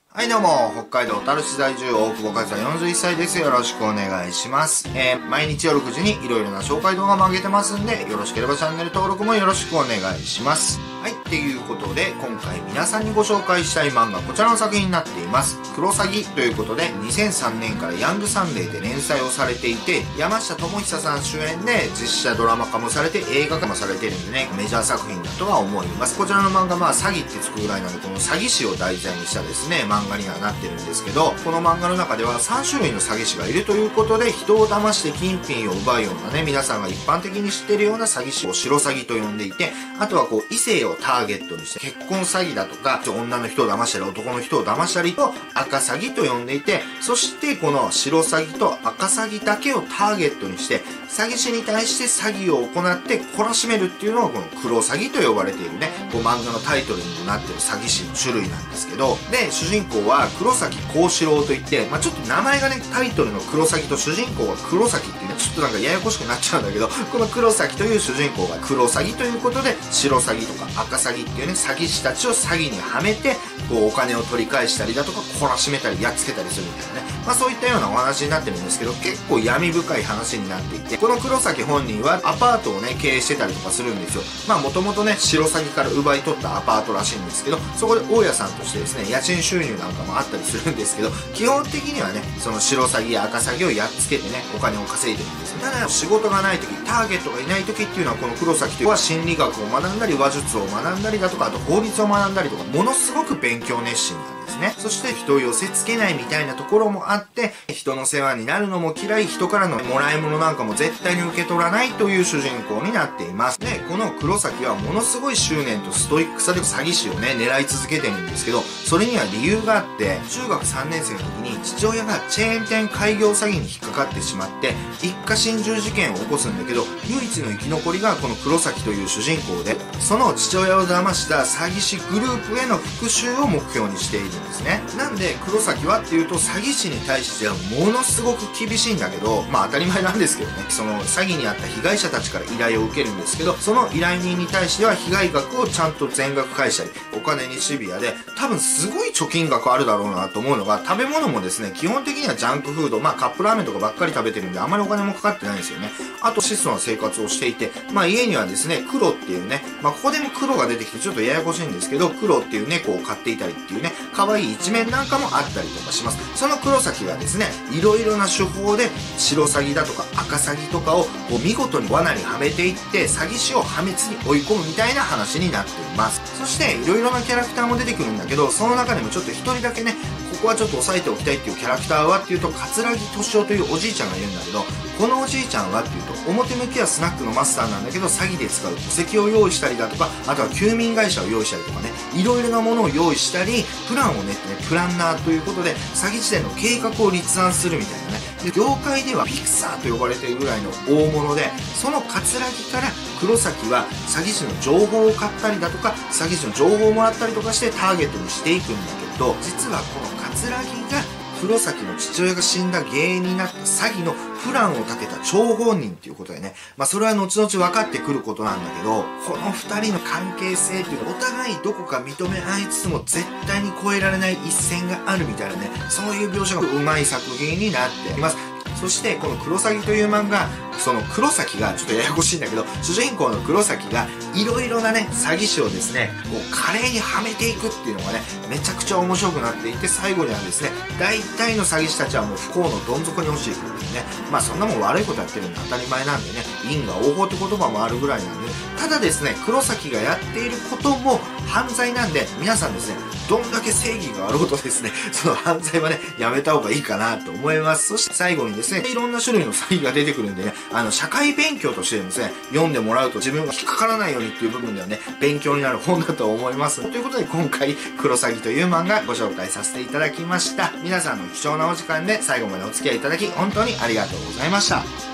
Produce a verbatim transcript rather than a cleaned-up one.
はいどうも、北海道小樽市在住、大久保和也よんじゅういっさいです。よろしくお願いします。えー、毎日夜くじにいろいろな紹介動画も上げてますんで、よろしければチャンネル登録もよろしくお願いします。はい、っていうことで、今回皆さんにご紹介したい漫画、こちらの作品になっています。クロサギということで、にせんさんねんからヤングサンデーで連載をされていて、山下智久さん主演で実写ドラマ化もされて映画化もされているんでね、メジャー作品だとは思います。こちらの漫画、まあ詐欺ってつくぐらいなんで、この詐欺師を題材にしたですね、漫画にはなってるんですけど、この漫画の中ではさんしゅるいの詐欺師がいるということで、人を騙して金品を奪うようなね、皆さんが一般的に知っているような詐欺師を白詐欺と呼んでいて、あとはこう異性をターゲットにして結婚詐欺だとか、女の人を騙したり男の人を騙したりと赤詐欺と呼んでいて、そしてこの白詐欺と赤詐欺だけをターゲットにして詐欺師に対して詐欺を行って懲らしめるっていうのがこの黒詐欺と呼ばれているね、こう漫画のタイトルにもなっている詐欺師の種類なんですけど、で主人公は黒崎幸四郎といって、まあ、ちょっと名前がねタイトルの黒崎と主人公が黒崎っていうね、ちょっとなんかややこしくなっちゃうんだけど、この黒崎という主人公が黒詐欺ということで、白詐欺とか赤詐欺っていうね、詐欺師たちを詐欺にはめてこうお金を取り返したりだとか懲らしめたりやっつけたりするみたいなね、まあそういったようなお話になってるんですけど、結構闇深い話になっていて、この黒崎本人はアパートをね経営してたりとかするんですよ。まあもともとね白詐欺から奪い取ったアパートらしいんですけど、そこで大家さんとしてですね家賃収入なんかもあったりするんですけど、基本的にはねその白詐欺や赤詐欺をやっつけてねお金を稼いでるんですよ。ただ仕事がない時、ターゲットがいない時っていうのは、この黒崎というのは心理学を学んだり話術を学んだりだとか、あと法律を学んだりとか、ものすごく勉強熱心なんですね。そして人を寄せ付けないみたいなところもあって、人の世話になるのも嫌い、人からのもらい物なんかも絶対に受け取らないという主人公になっています。で、この黒崎はものすごい執念とストイックさで詐欺師をね狙い続けてるんですけど、それには理由があって、中学さんねん生の時に父親がチェーン店開業詐欺に引っかかってしまって一家心中事件を起こすんだけど、唯一の生き残りがこの黒崎という主人公で、その父親を騙した詐欺師グループへの復讐を目標にしているんですね。なんで黒崎はっていうと、詐欺師に対してはものすごく厳しいんだけど、まあ当たり前なんですけどね、その詐欺に遭った被害者たちから依頼を受けるんですけど、その依頼人に対しては被害額をちゃんと全額返したり、お金にシビアで、多分すごい貯金額あるだろうなと思うのが、食べ物もですね基本的にはジャンクフード、まあカップラーメンとかばっかり食べてるんであんまりお金もかかってないんですよね。あと質素な生活をしていて、まあ家にはですね黒っていうね、まあここでも黒が出てきてちょっとややこしいんですけど、黒っていう猫を飼っていたりっていうね可愛い一面なんかもあったりとかします。その黒崎がですねいろいろな手法で白詐欺だとか赤詐欺とかをこう見事に罠にはめていって詐欺師を破滅に追い込むみたいな話になっています。そしていろいろなキャラクターも出てくるんだけど、その中でもちょっと一人だけねここはちょっと押さえておきたいっていうキャラクターはっていうと、桂木敏夫というおじいちゃんがいるんだけど、このおじいちゃんはっていうと表向きはスナックのマスターなんだけど、詐欺で使う戸籍を用意したりだとか、あとは休眠会社を用意したりとかね、いろいろなものを用意したり、プランを練ってねプランナーということで詐欺時代の計画を立案するみたいなね。で業界ではフィクサーと呼ばれているぐらいの大物で、その桂木から黒崎は詐欺師の情報を買ったりだとか、詐欺師の情報をもらったりとかしてターゲットにしていくんだけど、実はこの桂木が黒崎の父親が死んだ原因になった詐欺のプランを立てた張本人っていうことでね、まあそれは後々分かってくることなんだけど、この二人の関係性っていうのはお互いどこか認め合いつつも絶対に越えられない一線があるみたいなね、そういう描写がうまい作品になっています。そしてこの黒詐欺という漫画、その黒崎がちょっとややこしいんだけど、主人公の黒崎がいろいろなね詐欺師をですねこう華麗にはめていくっていうのがねめちゃくちゃ面白くなっていて、最後にはですね大体の詐欺師たちはもう不幸のどん底に落ちていくっていうね、まあそんなもん悪いことやってるんで当たり前なんでね、因果応報って言葉もあるぐらいなんで、ただですね黒崎がやっていることも犯罪なんで、皆さんですねどんだけ正義があろうとですねその犯罪はねやめた方がいいかなと思います。そして最後にですねいろんな種類の詐欺が出てくるんでね、あの社会勉強としてですね読んでもらうと自分が引っかからないようにっていう部分ではね勉強になる本だと思います。ということで今回クロサギという漫画ご紹介させていただきました。皆さんの貴重なお時間で最後までお付き合いいただき本当にありがとうございました。